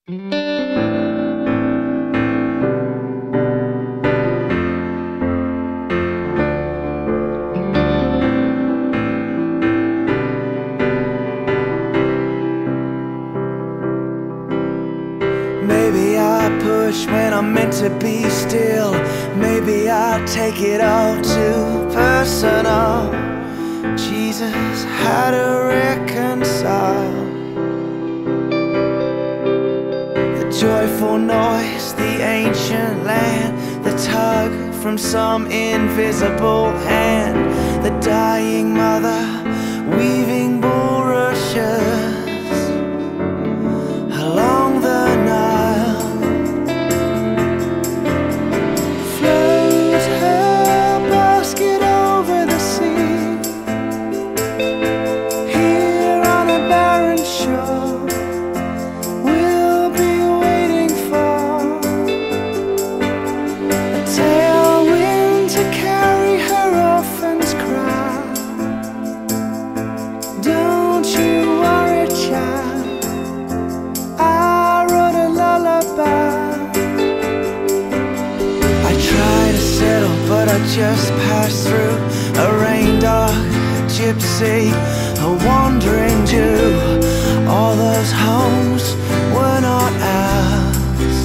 Maybe I push when I'm meant to be still. Maybe I take it all too personal. Jesus, how to reconcile the joyful noise, the ancient land, the tug from some invisible hand, the dying mother weaving bulrushes along the Nile. Float her basket over the sea. Here on a barren shore we'll be waiting for a tailwind to carry her orphan's cry. Don't you worry, child, I wrote a lullaby. I try to settle, but I just pass through a rain dog, a gypsy, a wandering Jew. All those homes were not ours.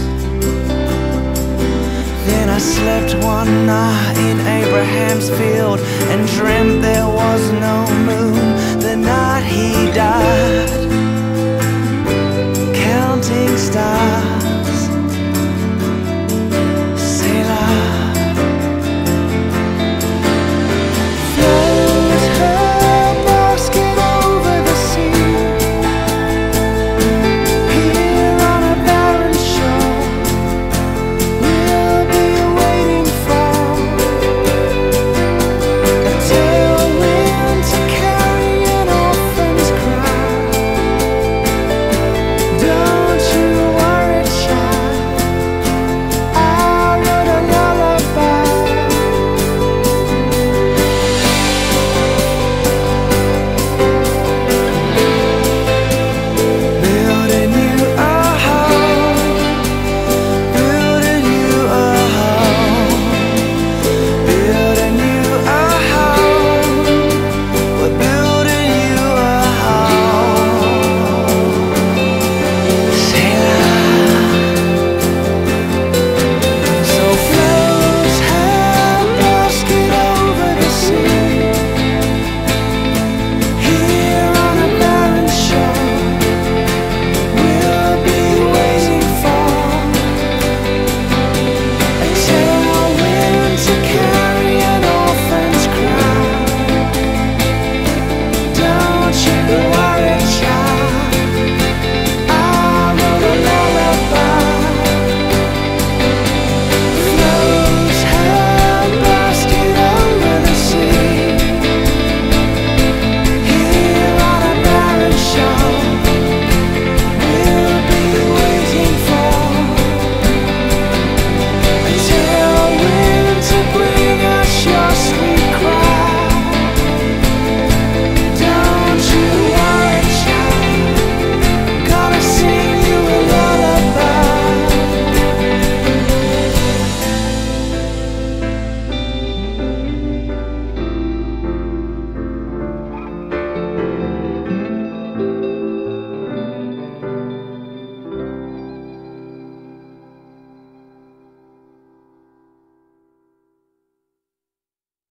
Then I slept one night in Abraham's field and dreamt there was no moon the night he died, counting stars.